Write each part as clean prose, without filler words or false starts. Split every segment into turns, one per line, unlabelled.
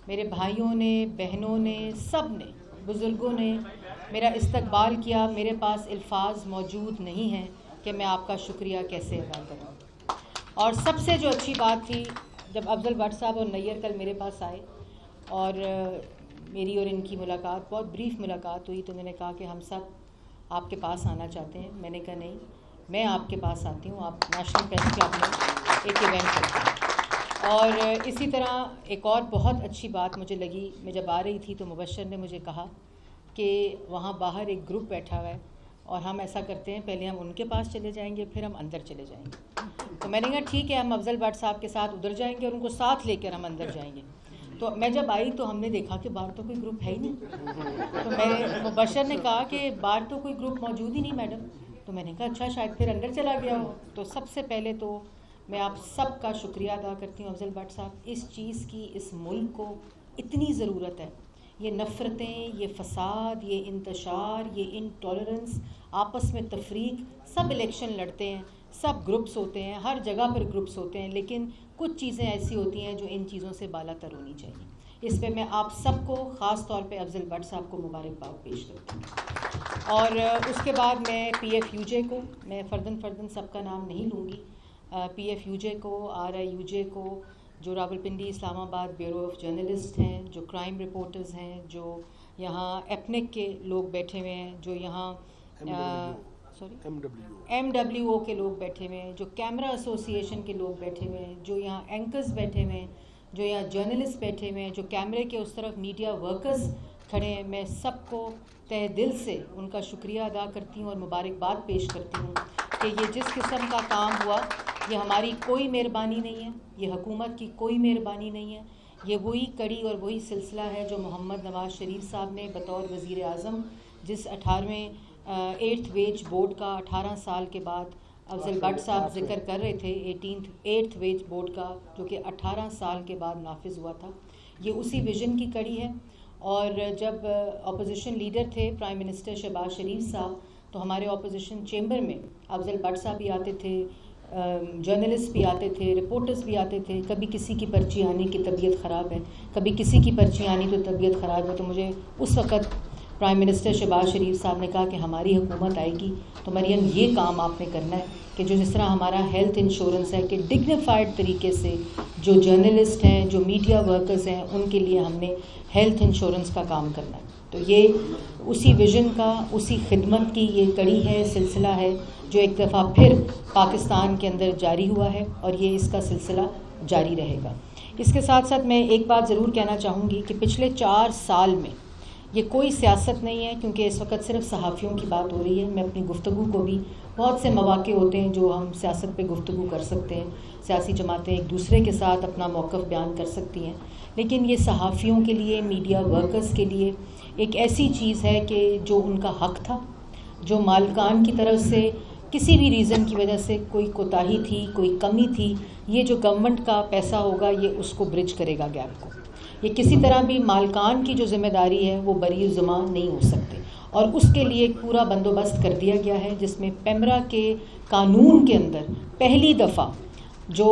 मेरे भाइयों ने, बहनों ने, सब ने, बुज़ुर्गों ने मेरा इस्तकबाल किया। मेरे पास अल्फाज मौजूद नहीं हैं कि मैं आपका शुक्रिया कैसे अदा करूं। और सबसे जो अच्छी बात थी, जब अफजल भट्ट साहब और नैयर कल मेरे पास आए और मेरी और इनकी मुलाकात, बहुत ब्रीफ मुलाकात हुई, तो मैंने कहा कि हम सब आपके पास आना चाहते हैं। मैंने कहा नहीं, मैं आपके पास आती हूँ। आप नेशनल प्रेस क्लब में एक इवेंट करते हैं। और इसी तरह एक और बहुत अच्छी बात मुझे लगी, मैं जब आ रही थी तो मुबश्शिर ने मुझे कहा कि वहाँ बाहर एक ग्रुप बैठा हुआ है और हम ऐसा करते हैं, पहले हम उनके पास चले जाएंगे, फिर हम अंदर चले जाएंगे। तो मैंने कहा ठीक है, हम अफजल भट्ट साहब के साथ उधर जाएंगे और उनको साथ लेकर हम अंदर जाएंगे। तो मैं जब आई तो हमने देखा कि बाहर तो कोई ग्रुप है ही नहीं। तो मैं मुबश्शिर ने कहा कि बाहर तो कोई ग्रुप मौजूद ही नहीं मैडम। तो मैंने कहा अच्छा, शायद फिर अंदर चला गया हो। तो सबसे पहले तो मैं आप सब का शुक्रिया अदा करती हूँ अफजल भट्ट साहब। इस चीज़ की इस मुल्क को इतनी ज़रूरत है। ये नफ़रतें, ये फ़साद, ये इंतशार, ये इनटॉलरेंस, आपस में तफरीक, सब इलेक्शन लड़ते हैं, सब ग्रुप्स होते हैं, हर जगह पर ग्रुप्स होते हैं, लेकिन कुछ चीज़ें ऐसी होती हैं जो इन चीज़ों से बालातर होनी चाहिए। इस पे मैं आप सबको, ख़ास तौर पे अफजल भट्ट साहब को मुबारकबाद पेश करती हूँ। और उसके बाद मैं PFUJ को, मैं फ़र्दन सबका नाम नहीं लूँगी, PFUJ को, RIUJ को, जो Rawalpindi Islamabad bureau of journalist हैं, जो क्राइम रिपोर्टर्स हैं, जो यहाँ एपनिक के लोग बैठे हुए हैं, जो यहाँ MWO के लोग बैठे हुए हैं, जो कैमरा एसोसिएशन के लोग बैठे हुए हैं, जो यहाँ एंकर्स बैठे हुए हैं, जो यहाँ जर्नलिस्ट बैठे हुए हैं, जो कैमरे के उस तरफ मीडिया वर्कर्स खड़े हैं, मैं सबको तहे दिल से उनका शुक्रिया अदा करती हूँ और मुबारकबाद पेश करती हूँ कि ये जिस किस्म का काम हुआ, ये हमारी कोई मेहरबानी नहीं है, ये हुकूमत की कोई मेहरबानी नहीं है। ये वही कड़ी और वही सिलसिला है जो मोहम्मद नवाज़ शरीफ साहब ने बतौर वज़ीर आज़म, जिस 8th वेज बोर्ड का 18 साल के बाद अफजल भट्ट साहब जिक्र कर रहे थे, 8th वेज बोर्ड का, जो कि 18 साल के बाद नाफिज हुआ था, ये उसी विज़न की कड़ी है। और जब अपोजिशन लीडर थे प्राइम मिनिस्टर शहबाज शरीफ साहब, तो हमारे अपोजिशन चेंबर में अफजल भट्ट साहब भी आते थे, जर्नलिस्ट भी आते थे, रिपोर्टर्स भी आते थे। कभी किसी की पर्ची आने की तबीयत ख़राब है, कभी किसी की पर्ची आनी तो तबीयत ख़राब है। तो मुझे उस वक़्त प्राइम मिनिस्टर शहबाज शरीफ साहब ने कहा कि हमारी हुकूमत आएगी तो मरियम ये काम आपने करना है कि जो जिस तरह हमारा हेल्थ इंश्योरेंस है कि डिग्निफाइड तरीके से जो जर्नलिस्ट हैं, जो मीडिया वर्कर्स हैं, उनके लिए हमने हेल्थ इंश्योरेंस का काम करना है। तो ये उसी विज़न का, उसी खिदमत की ये कड़ी है, सिलसिला है, जो एक दफ़ा फिर पाकिस्तान के अंदर जारी हुआ है और ये इसका सिलसिला जारी रहेगा। इसके साथ साथ मैं एक बात ज़रूर कहना चाहूँगी कि पिछले 4 साल में ये कोई सियासत नहीं है, क्योंकि इस वक्त सिर्फ सहाफ़ियों की बात हो रही है। मैं अपनी गुफ्तगू को भी, बहुत से मौक़े होते हैं जो हम सियासत पे गुफ्तगू कर सकते हैं, सियासी जमातें एक दूसरे के साथ अपना मौक़िफ़ बयान कर सकती हैं, लेकिन ये सहाफ़ियों के लिए, मीडिया वर्कर्स के लिए एक ऐसी चीज़ है कि जो उनका हक़ था, जो मालिकान की तरफ से किसी भी रीज़न की वजह से कोई कोताही थी, कोई कमी थी, ये जो गवर्नमेंट का पैसा होगा ये उसको ब्रिज करेगा गैप को। ये किसी तरह भी मालिकान की जो ज़िम्मेदारी है वो बरी ज़ुमा नहीं हो सकते, और उसके लिए एक पूरा बंदोबस्त कर दिया गया है, जिसमें पेमरा के कानून के अंदर पहली दफ़ा जो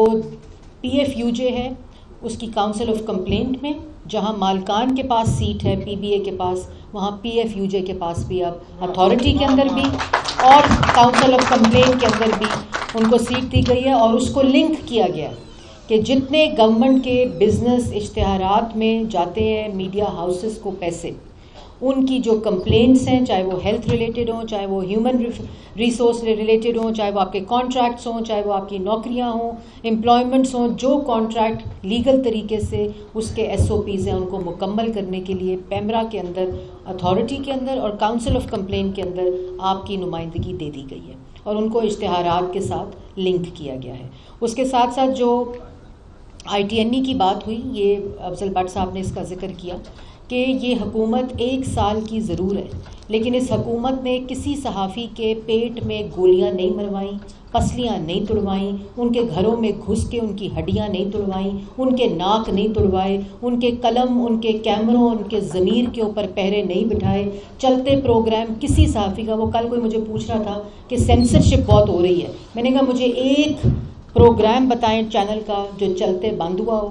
PFUJ है उसकी काउंसिल ऑफ कंप्लेंट में, जहां मालिकान के पास सीट है PBA के पास, वहां PFUJ के पास भी अब अथॉरिटी के अंदर भी और काउंसिल ऑफ कंप्लेंट के अंदर भी उनको सीट दी गई है। और उसको लिंक किया गया कि जितने गवर्नमेंट के बिज़नेस इश्तिहारात में जाते हैं मीडिया हाउसेस को पैसे, उनकी जो कंप्लेंट्स हैं, चाहे वो हेल्थ रिलेटेड हों, चाहे वो ह्यूमन रिसोर्स रिलेटेड हों, चाहे वो आपके कॉन्ट्रैक्ट्स हों, चाहे वो आपकी नौकरियां हों, एम्प्लॉयमेंट्स हों, जो कॉन्ट्रैक्ट लीगल तरीके से उसके SOPs हैं, उनको मुकम्मल करने के लिए पेमरा के अंदर, अथॉरिटी के अंदर और काउंसिल ऑफ कंप्लेंट के अंदर आपकी नुमाइंदगी दे दी गई है और उनको इश्तिहारात के साथ लिंक किया गया है। उसके साथ साथ जो ITNE की बात हुई, ये अफजल भट्ट साहब ने इसका जिक्र किया कि ये हुकूमत 1 साल की ज़रूर है, लेकिन इस हुकूमत ने किसी सहाफ़ी के पेट में गोलियां नहीं मरवाईं, पसलियां नहीं तुड़वाईं, उनके घरों में घुस के उनकी हड्डियां नहीं तुड़वाईं, उनके नाक नहीं तुड़वाए, उनके कलम, उनके कैमरों, उनके ज़मीर के ऊपर पहरे नहीं बिठाए। चलते प्रोग्राम किसी सहाफ़ी का, वो कल कोई मुझे पूछ रहा था कि सेंसरशिप बहुत हो रही है, मैंने कहा मुझे एक प्रोग्राम बताएं चैनल का जो चलते बंद हुआ हो,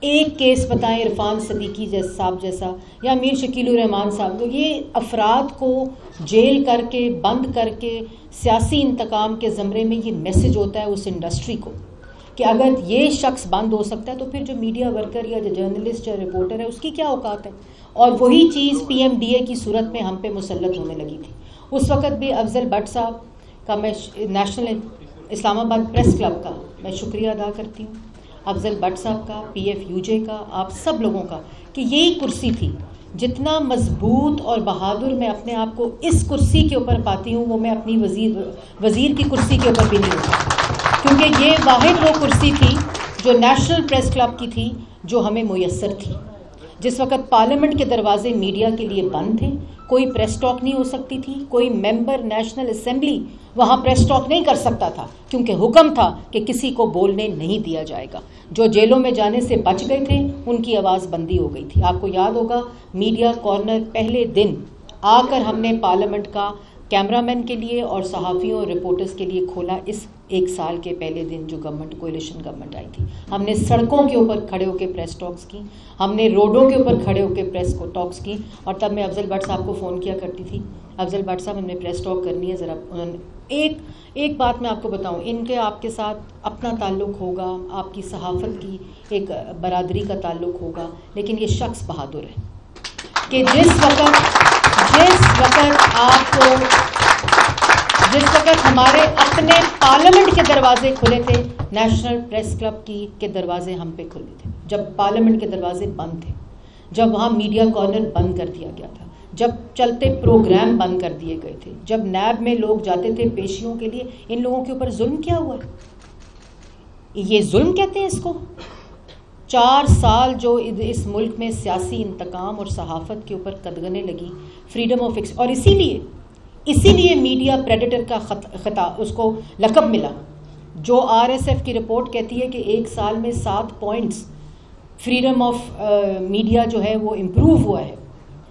एक केस बताएं इरफान सदीकी साहब जैसा या मीर शकीलुर रहमान साहब, तो ये अफराद को जेल करके बंद करके सियासी इंतकाम के ज़मरे में ये मैसेज होता है उस इंडस्ट्री को कि अगर ये शख्स बंद हो सकता है तो फिर जो मीडिया वर्कर या जो जर्नलिस्ट या रिपोर्टर है उसकी क्या औकात है। और वही चीज़ PMDA की सूरत में हम पे मुसल्लत होने लगी थी। उस वक़्त भी अफजल भट्ट साहब का मैं नेशनल इस्लामाबाद प्रेस क्लब का मैं शुक्रिया अदा करती हूँ, अफजल भट्ट साहब का, PFUJ का, आप सब लोगों का, कि यही कुर्सी थी। जितना मजबूत और बहादुर मैं अपने आप को इस कुर्सी के ऊपर पाती हूँ वो मैं अपनी वज़ीर की कुर्सी के ऊपर भी नहीं होती, क्योंकि ये वाहिद वो कुर्सी थी जो नेशनल प्रेस क्लब की थी जो हमें मुयस्सर थी। जिस वक़्त पार्लियामेंट के दरवाजे मीडिया के लिए बंद थे, कोई प्रेस टॉक नहीं हो सकती थी, कोई मेंबर नेशनल असेंबली वहाँ प्रेस टॉक नहीं कर सकता था, क्योंकि हुक्म था कि किसी को बोलने नहीं दिया जाएगा। जो जेलों में जाने से बच गए थे उनकी आवाज़ बंदी हो गई थी। आपको याद होगा मीडिया कॉर्नर पहले दिन आकर हमने पार्लियामेंट का कैमरामैन के लिए और सहाफ़ियों और रिपोर्टर्स के लिए खोला। इस एक साल के पहले दिन जो गवर्नमेंट कोएलिशन गवर्नमेंट आई थी, हमने सड़कों के ऊपर खड़े होकर प्रेस टॉक्स की, हमने रोडों के ऊपर खड़े होकर प्रेस को टॉक्स की। और तब मैं अफजल भट्ट साहब को फ़ोन किया करती थी, अफजल भट्ट साहब हमने प्रेस टॉक करनी है ज़रा। उन्होंने एक बात मैं आपको बताऊं, इनके आपके साथ अपना ताल्लुक़ होगा, आपकी सहाफ़त की एक बरादरी का ताल्लुक़ होगा, लेकिन ये शख्स बहादुर है कि जिस वक्त हमारे अपने पार्लियामेंट के दरवाजे खुले थे, नेशनल प्रेस क्लब के दरवाजे हम पे खुले थे, जब पार्लियामेंट के दरवाजे बंद थे, जब वहाँ मीडिया कॉर्नर बंद कर दिया गया था, जब चलते प्रोग्राम बंद कर दिए गए थे, जब नैब में लोग जाते थे पेशियों के लिए, इन लोगों के ऊपर जुल्म क्या हुआ है? ये जुल्म कहते हैं इसको। 4 साल जो इस मुल्क में सियासी इंतकाम और सहाफ़त के ऊपर कदगने लगी, फ्रीडम ऑफ और इसीलिए मीडिया प्रेडेटर का खिताब उसको लक़ब मिला। जो RSF की रिपोर्ट कहती है कि एक साल में 7 पॉइंट्स फ्रीडम ऑफ मीडिया जो है वो इम्प्रूव हुआ है,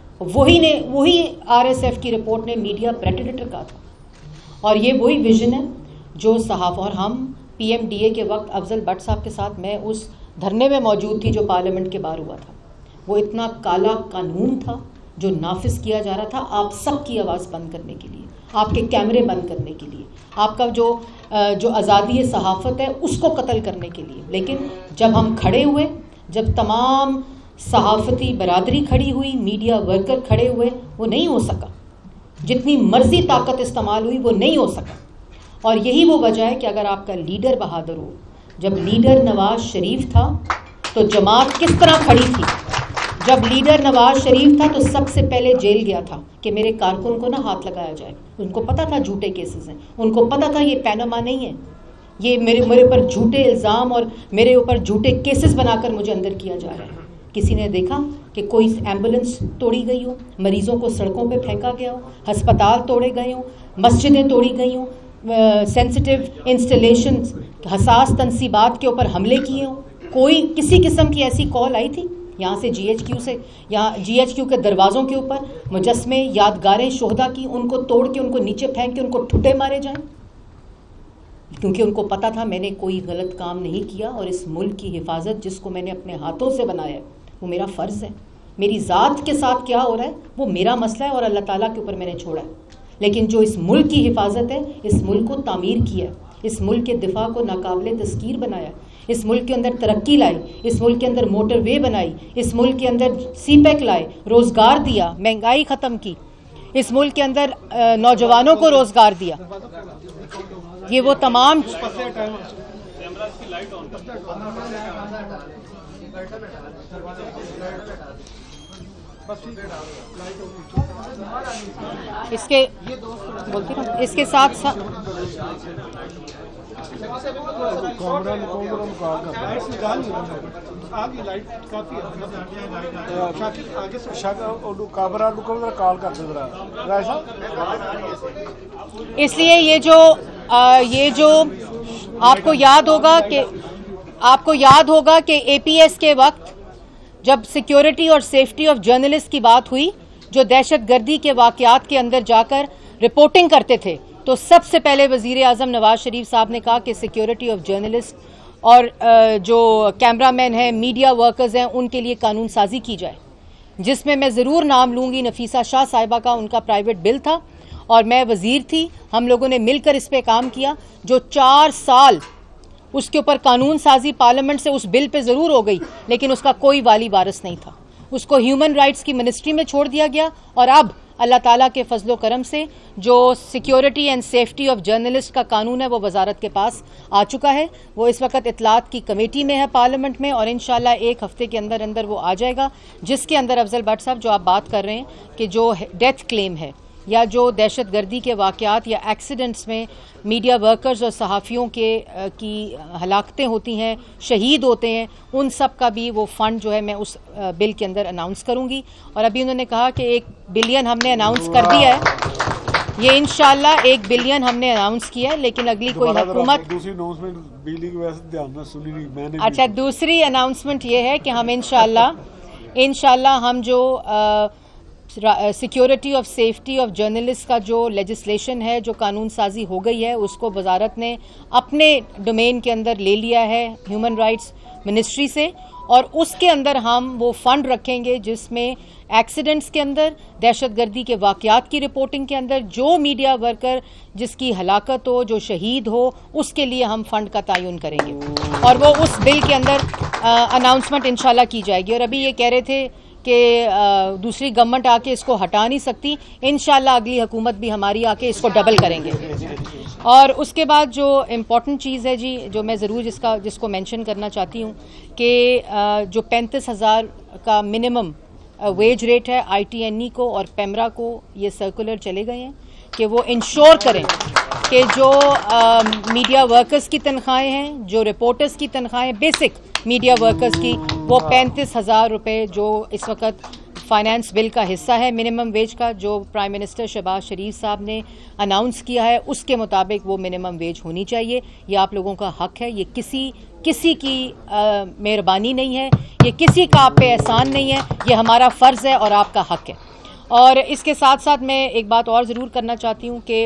वही RSF की रिपोर्ट ने मीडिया प्रेडेटर कहा था। और ये वही विजन है जो और हम PMDA के वक्त अफजल भट्ट साहब के साथ मैं उस धरने में मौजूद थी जो पार्लियामेंट के बाहर हुआ था। वो इतना काला कानून था जो नाफिज किया जा रहा था आप सबकी आवाज़ बंद करने के लिए, आपके कैमरे बंद करने के लिए, आपका जो आज़ादी सहाफ़त है उसको कत्ल करने के लिए। लेकिन जब हम खड़े हुए, जब तमाम सहाफ़ती बरादरी खड़ी हुई, मीडिया वर्कर खड़े हुए, वो नहीं हो सका। जितनी मर्जी ताकत इस्तेमाल हुई वो नहीं हो सका। और यही वो वजह है कि अगर आपका लीडर बहादुर हो, जब लीडर नवाज शरीफ था तो जमात किस तरह खड़ी थी। जब लीडर नवाज शरीफ था तो सबसे पहले जेल गया था कि मेरे कारकुन को ना हाथ लगाया जाए। उनको पता था झूठे केसेस हैं, उनको पता था ये पैनामा नहीं है, ये मेरे ऊपर झूठे इल्ज़ाम और मेरे ऊपर झूठे केसेस बनाकर मुझे अंदर किया जा रहा है। किसी ने देखा कि कोई एम्बुलेंस तोड़ी गई हो, मरीज़ों को सड़कों पे फेंका गया हो, अस्पताल तोड़े गए हों, मस्जिदें तोड़ी गई हों, सेंसिटिव इंस्टॉलेशन हसास तनसीबात के ऊपर हमले किए हों? कोई किसी किस्म की ऐसी कॉल आई थी? यहाँ से GHQ के दरवाज़ों के ऊपर मुजस्मे यादगारें शोहदा की, उनको तोड़ के उनको नीचे फेंक के उनको ठुड्डे मारे जाएं? क्योंकि उनको पता था मैंने कोई गलत काम नहीं किया और इस मुल्क की हिफाजत जिसको मैंने अपने हाथों से बनाया है वो मेरा फ़र्ज़ है। मेरी ज़ात के साथ क्या हो रहा है वो मेरा मसला है और अल्लाह ताला के ऊपर मैंने छोड़ा है। लेकिन जो इस मुल्क की हिफाजत है, इस मुल्क को तामीर किया, इस मुल्क के दिफा को नाकाबिले तस्कीर बनाया, इस मुल्क के अंदर तरक्की लाई, इस मुल्क के अंदर मोटरवे बनाई, इस मुल्क के अंदर CPEC लाए, रोज़गार दिया, महंगाई ख़त्म की, इस मुल्क के अंदर नौजवानों को रोज़गार दिया। ये वो तमाम इसके साथ इसलिए ये जो आपको याद होगा कि APS के वक्त जब सिक्योरिटी और सेफ्टी ऑफ जर्नलिस्ट की बात हुई, जो दहशतगर्दी के वाक़यात के अंदर जाकर रिपोर्टिंग करते थे, तो सबसे पहले वज़ीर आज़म नवाज शरीफ साहब ने कहा कि सिक्योरिटी ऑफ जर्नलिस्ट और जो कैमरामैन हैं, मीडिया वर्कर्स हैं, उनके लिए कानून साजी की जाए, जिसमें मैं ज़रूर नाम लूँगी नफीसा शाह साहिबा का। उनका प्राइवेट बिल था और मैं वज़ीर थी, हम लोगों ने मिलकर इस पे काम किया। जो 4 साल उसके ऊपर कानून साजी पार्लियामेंट से उस बिल पे ज़रूर हो गई, लेकिन उसका कोई वाली वारिस नहीं था। उसको ह्यूमन राइट्स की मिनिस्ट्री में छोड़ दिया गया और अब अल्लाह ताला के फजलो करम से जो security and safety of journalist का कानून है वो वजारत के पास आ चुका है। वो इस वक्त इत्तलात की कमेटी में है पार्लियामेंट में और इंशाल्लाह 1 हफ्ते के अंदर अंदर वो आ जाएगा, जिसके अंदर अफजल भट्ट साहब जो आप बात कर रहे हैं कि जो डेथ क्लेम है या जो दहशतगर्दी के वाक़यात या एक्सीडेंट्स में मीडिया वर्कर्स और सहाफ़ियों की हलाकतें होती हैं, शहीद होते हैं, उन सब का भी वो फ़ंड जो है मैं उस बिल के अंदर अनाउंस करूँगी। और अभी उन्होंने कहा कि 1 बिलियन हमने अनाउंस कर दिया है, ये इंशाल्लाह 1 बिलियन हमने अनाउंस किया है, लेकिन अगली कोई हुकूमत
दूसरी अनाउंसमेंट बिजली की वजह से ध्यान में सुनी नहीं मैंने।
अच्छा, दूसरी अनाउंसमेंट ये है कि हम इंशाल्लाह हम जो security of safety of journalist का जो लेजिस्लेशन है, जो कानून साजी हो गई है, उसको वजारत ने अपने डोमेन के अंदर ले लिया है ह्यूमन राइट्स मिनिस्ट्री से, और उसके अंदर हम वो फंड रखेंगे जिसमें एक्सीडेंट्स के अंदर, दहशतगर्दी के वाक़यात की रिपोर्टिंग के अंदर जो मीडिया वर्कर जिसकी हलाकत हो, जो शहीद हो, उसके लिए हम फंड का तयन करेंगे और वो उस बिल के अंदर अनाउंसमेंट इंशाल्लाह की जाएगी। और अभी ये कह रहे थे कि दूसरी गवर्नमेंट आके इसको हटा नहीं सकती, इंशाल्लाह अगली हुकूमत भी हमारी आके इसको डबल करेंगे। और उसके बाद जो इम्पॉर्टेंट चीज़ है जी, जो मैं ज़रूर जिसको मेंशन करना चाहती हूँ कि जो 35,000 का मिनिमम वेज रेट है ITNE को और पेमरा को, ये सर्कुलर चले गए हैं कि वो इंश्योर करें कि जो मीडिया वर्कर्स की तनख्वाहें हैं, जो रिपोर्टर्स की तनख्वाहें, बेसिक मीडिया वर्कर्स की, वो 35,000 रुपये जो इस वक्त फाइनेंस बिल का हिस्सा है मिनिमम वेज का, जो प्राइम मिनिस्टर शहबाज शरीफ साहब ने अनाउंस किया है, उसके मुताबिक वो मिनिमम वेज होनी चाहिए। ये आप लोगों का हक है, ये किसी की मेहरबानी नहीं है, ये किसी का आप पे एहसान नहीं है, ये हमारा फ़र्ज़ है और आपका हक है। और इसके साथ साथ मैं एक बात और ज़रूर करना चाहती हूँ कि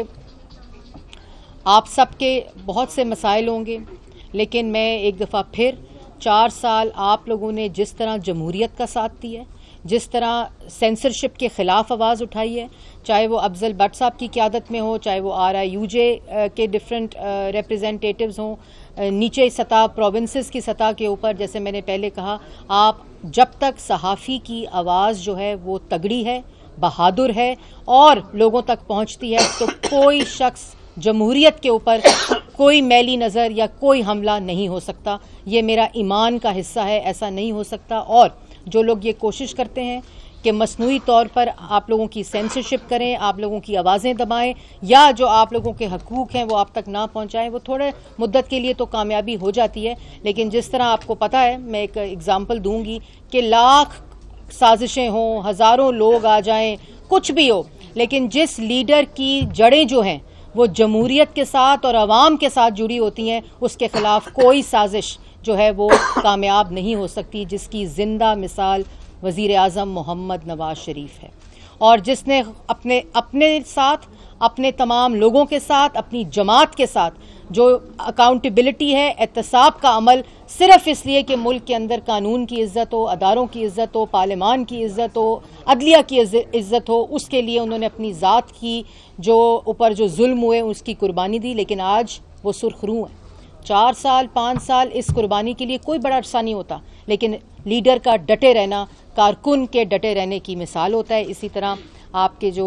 आप सबके बहुत से मसाइल होंगे, लेकिन मैं एक दफ़ा फिर 4 साल आप लोगों ने जिस तरह जमहूरियत का साथ दिया है, जिस तरह सेंसरशिप के ख़िलाफ़ आवाज़ उठाई है, चाहे वो अफजल भट्ट साहब की क़यादत में हो, चाहे वो RIUJ के डिफरेंट रिप्रेजेंटेटिव्स हों, नीचे सतह प्रोविंसेस की सतह के ऊपर, जैसे मैंने पहले कहा, आप जब तक सहाफ़ी की आवाज़ जो है वो तगड़ी है, बहादुर है और लोगों तक पहुंचती है, तो कोई शख्स जमहूरियत के ऊपर कोई मैली नज़र या कोई हमला नहीं हो सकता। ये मेरा ईमान का हिस्सा है, ऐसा नहीं हो सकता। और जो लोग ये कोशिश करते हैं कि मसनूई तौर पर आप लोगों की सेंसरशिप करें, आप लोगों की आवाज़ें दबाएं या जो आप लोगों के हकूक़ हैं वो आप तक ना पहुंचाएं, वो थोड़े मुद्दत के लिए तो कामयाबी हो जाती है, लेकिन जिस तरह आपको पता है, मैं एक एग्ज़ाम्पल दूंगी कि लाख साजिशें हों, हज़ारों लोग आ जाएं, कुछ भी हो, लेकिन जिस लीडर की जड़ें जो हैं वो जमहूरियत के साथ और आवाम के साथ जुड़ी होती हैं, उसके ख़िलाफ़ कोई साजिश जो है वो कामयाब नहीं हो सकती, जिसकी ज़िंदा मिसाल वज़ीर आज़म मोहम्मद नवाज़ शरीफ है। और जिसने अपने साथ, अपने तमाम लोगों के साथ, अपनी जमात के साथ जो अकाउंटेबिलिटी है, एहतसाब का अमल, सिर्फ़ इसलिए कि मुल्क के अंदर कानून की इज़्ज़त हो, अदारों की इज़्ज़त हो, पार्लियामान की इज़्ज़त हो, अदलिया की इज़्ज़त हो, उसके लिए उन्होंने अपनी ज़ात की जो ऊपर जो जुल्म हुए उसकी कुर्बानी दी। लेकिन आज वो सुर्खरू हैं। 4 साल 5 साल इस कुर्बानी के लिए कोई बड़ा अरसा नहीं होता, लेकिन लीडर का डटे रहना, कारकुन के डटे रहने की मिसाल होता है। इसी तरह आपके जो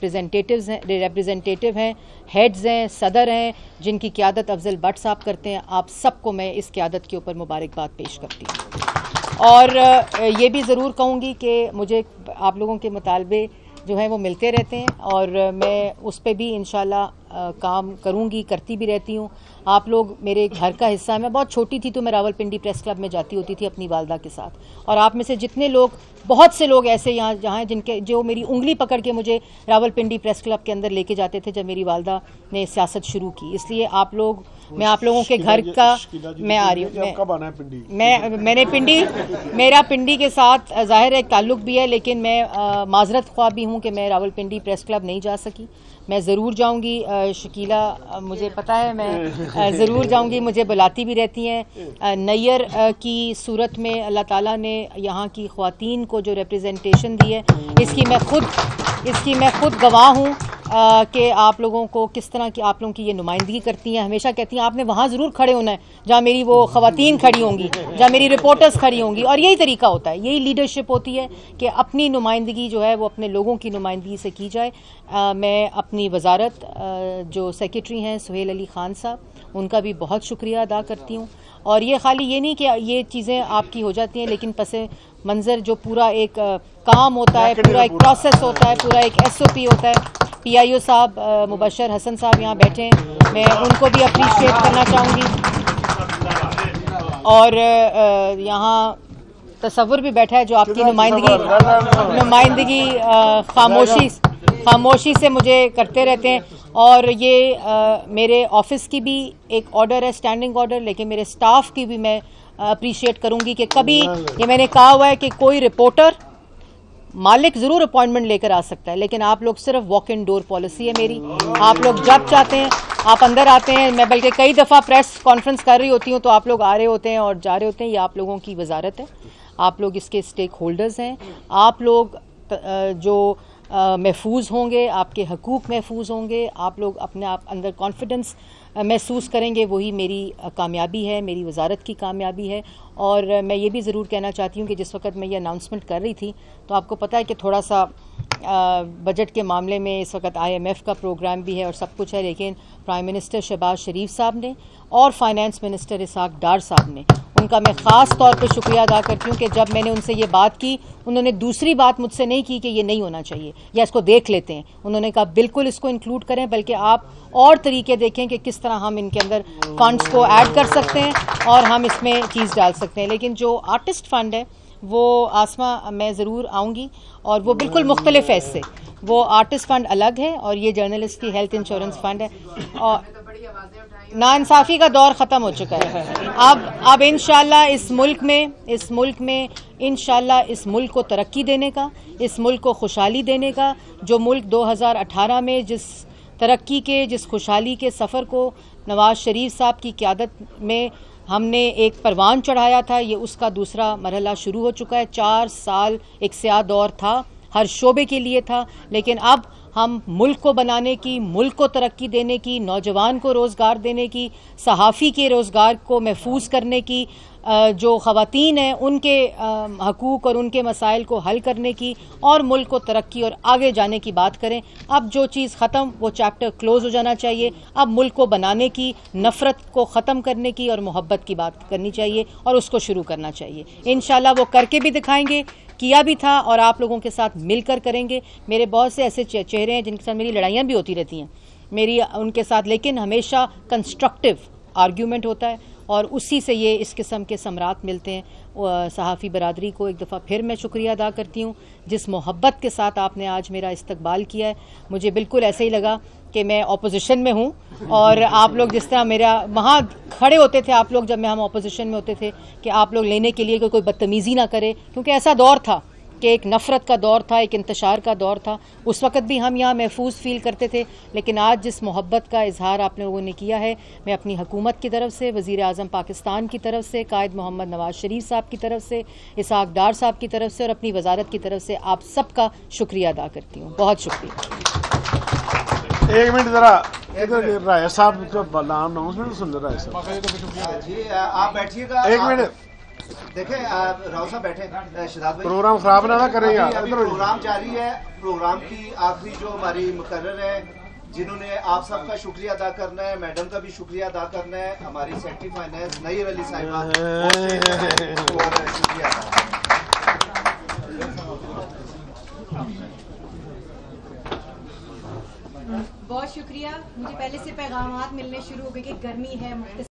रिप्रेजेंटेटिव हैं, हेड्स हैं, सदर हैं, जिनकी क़यादत अफजल भट्ट साहब करते हैं, आप सबको मैं इस क़यादत के ऊपर मुबारकबाद पेश करती हूँ। और ये भी ज़रूर कहूँगी कि मुझे आप लोगों के मुतालबे जो हैं वो मिलते रहते हैं और मैं उस पर भी इंशाल्लाह काम करूँगी, करती भी रहती हूँ। आप लोग मेरे घर का हिस्सा है। मैं बहुत छोटी थी तो मैं रावलपिंडी प्रेस क्लब में जाती होती थी अपनी वालदा के साथ, और आप में से जितने लोग, बहुत से लोग ऐसे यहाँ जहाँ हैं जो मेरी उंगली पकड़ के मुझे रावलपिंडी प्रेस क्लब के अंदर लेके जाते थे जब मेरी वालदा ने सियासत शुरू की। इसलिए आप लोग, मैं आप लोगों के घर का, मैं आ रही हूँ, मैंने पिंडी, मेरा पिंडी के साथ ज़ाहिर है ताल्लुक़ भी है, लेकिन मैं माजरत ख्वाह भी हूँ कि मैं रावलपिंडी प्रेस क्लब नहीं जा सकी। मैं ज़रूर जाऊँगी शकीला मुझे पता है, मैं ज़रूर जाऊंगी, मुझे बुलाती भी रहती हैं। नैयर की सूरत में अल्लाह ताला ने यहाँ की ख़वातीन को जो रिप्रेजेंटेशन दी है, इसकी मैं ख़ुद गवाह हूँ कि आप लोगों को किस तरह की आप लोगों की ये नुमाइंदगी करती हैं। हमेशा कहती हैं आपने वहाँ ज़रूर खड़े होना है जहाँ मेरी वो ख़वातीन खड़ी होंगी, जहाँ मेरी रिपोर्टर्स खड़ी होंगी, और यही तरीका होता है, यही लीडरशिप होती है कि अपनी नुमाइंदगी जो है वो अपने लोगों की नुमाइंदगी से की जाए। मैं अपनी वजारत जो सेक्रेटरी हैं सुहेल अली ख़ान साहब, उनका भी बहुत शुक्रिया अदा करती हूँ। और ये खाली ये नहीं कि ये चीज़ें आपकी हो जाती हैं, लेकिन पसे मंज़र जो पूरा एक काम होता है, पूरा एक प्रोसेस होता है, पूरा एक SOP होता है। PIO साहब मुबशर हसन साहब यहाँ बैठे हैं, मैं उनको भी अप्रिशिएट करना चाहूँगी। और यहाँ तसव्वुर भी बैठा है जो आपकी नुमाइंदगी खामोशी से मुझे करते रहते हैं। और ये मेरे ऑफिस की भी एक ऑर्डर है, स्टैंडिंग ऑर्डर, लेकिन मेरे स्टाफ की भी मैं अप्रिशिएट करूंगी कि कभी ये मैंने कहा हुआ है कि कोई रिपोर्टर मालिक ज़रूर अपॉइंटमेंट लेकर आ सकता है, लेकिन आप लोग सिर्फ वॉक इन डोर पॉलिसी है मेरी। आप लोग जब चाहते हैं आप अंदर आते हैं। मैं बल्कि कई दफ़ा प्रेस कॉन्फ्रेंस कर रही होती हूँ तो आप लोग आ रहे होते हैं और जा रहे होते हैं। ये आप लोगों की वजारत है, आप लोग इसके स्टेक होल्डर्स हैं। आप लोग जो महफूज होंगे, आपके हकूक़ महफूज होंगे, आप लोग अपने आप अंदर कॉन्फिडेंस महसूस करेंगे, वही मेरी कामयाबी है, मेरी वजारत की कामयाबी है। और मैं ये भी ज़रूर कहना चाहती हूँ कि जिस वक्त मैं ये अनाउंसमेंट कर रही थी तो आपको पता है कि थोड़ा सा बजट के मामले में इस वक्त IMF का प्रोग्राम भी है और सब कुछ है, लेकिन प्राइम मिनिस्टर शहबाज शरीफ साहब ने और फाइनेंस मिनिस्टर इसाक डार साहब ने, उनका मैं ख़ास तौर पे शुक्रिया अदा करती हूँ कि जब मैंने उनसे ये बात की, उन्होंने दूसरी बात मुझसे नहीं की कि ये नहीं होना चाहिए या इसको देख लेते हैं। उन्होंने कहा बिल्कुल इसको इंक्लूड करें, बल्कि आप और तरीके देखें कि किस तरह हम इनके अंदर फंड्स को ऐड कर सकते हैं और हम इसमें चीज़ डाल सकते हैं। लेकिन जो आर्टिस्ट फ़ंड है वो आसमा मैं ज़रूर आऊँगी, और वो बिल्कुल मुख्तलिफ है इससे। वो आर्टिस्ट फ़ंड अलग है और ये जर्नलिस्ट की हेल्थ इंश्योरेंस फ़ंड है। और नाइंसाफ़ी का दौर ख़त्म हो चुका है। अब इंशाल्लाह इस मुल्क में इंशाल्लाह इस मुल्क को तरक्की देने का, इस मुल्क को खुशहाली देने का, जो मुल्क 2018 में जिस तरक्की के, जिस खुशहाली के सफ़र को नवाज़ शरीफ साहब की क़यादत में हमने एक परवान चढ़ाया था, ये उसका दूसरा मरहला शुरू हो चुका है। 4 साल एक स्याह दौर था, हर शोबे के लिए था, लेकिन अब हम मुल्क को बनाने की, मुल्क को तरक्की देने की, नौजवान को रोज़गार देने की, सहाफ़ी के रोज़गार को महफूज करने की, जो ख़वातीन हैं उनके हकूक़ और उनके मसाइल को हल करने की, और मुल्क को तरक्की और आगे जाने की बात करें। अब जो चीज़ ख़त्म, वो चैप्टर क्लोज़ हो जाना चाहिए। अब मुल्क को बनाने की, नफ़रत को ख़त्म करने की और मोहब्बत की बात करनी चाहिए और उसको शुरू करना चाहिए। इंशाल्लाह वो करके भी दिखाएंगे, किया भी था और आप लोगों के साथ मिलकर करेंगे। मेरे बहुत से ऐसे चेहरे हैं जिनके साथ मेरी लड़ाइयाँ भी होती रहती हैं मेरी उनके साथ, लेकिन हमेशा कंस्ट्रक्टिव आर्ग्यूमेंट होता है और उसी से ये इस किस्म के समरात मिलते हैं। सहाफ़ी बरादरी को एक दफ़ा फिर मैं शुक्रिया अदा करती हूँ, जिस मोहब्बत के साथ आपने आज मेरा इस्तकबाल किया है। मुझे बिल्कुल ऐसे ही लगा कि मैं अपोजिशन में हूँ, और आप लोग जिस तरह मेरा वहाँ खड़े होते थे, आप लोग जब हम अपोजिशन में होते थे, कि आप लोग लेने के लिए कोई बदतमीज़ी ना करे, क्योंकि ऐसा दौर था कि एक नफ़रत का दौर था, एक इंतशार का दौर था। उस वक़्त भी हम यहाँ महफूज फ़ील करते थे, लेकिन आज जिस मोहब्बत का इजहार आप लोगों ने किया है, मैं अपनी हुकूमत की तरफ से, वज़ीर आज़म पाकिस्तान की तरफ से, कायद मोहम्मद नवाज़ शरीफ साहब की तरफ से, इसाक डार साहब की तरफ से और अपनी वजारत की तरफ से आप सबका शुक्रिया अदा करती हूँ। बहुत शुक्रिया।
एक मिनट ज़रा इधर राय साहब का अनाउंसमेंट सुन रहा है साहब
जी, आप बैठिएगा।
एक मिनट
देखें, राव साहब बैठे। शिदात भाई,
प्रोग्राम खराब ना करेगा।
अभी प्रोग्राम जारी है। प्रोग्राम की आखिरी जो हमारी मुकर्रर है, जिन्होंने आप सबका शुक्रिया अदा करना है, मैडम का भी शुक्रिया अदा करना है, हमारी सेक्रेटरी फाइनेंस नईर अली साहिबा, शुक्रिया अदा।
बहुत शुक्रिया। मुझे पहले से पैगामात मिलने शुरू हो गए कि गर्मी है,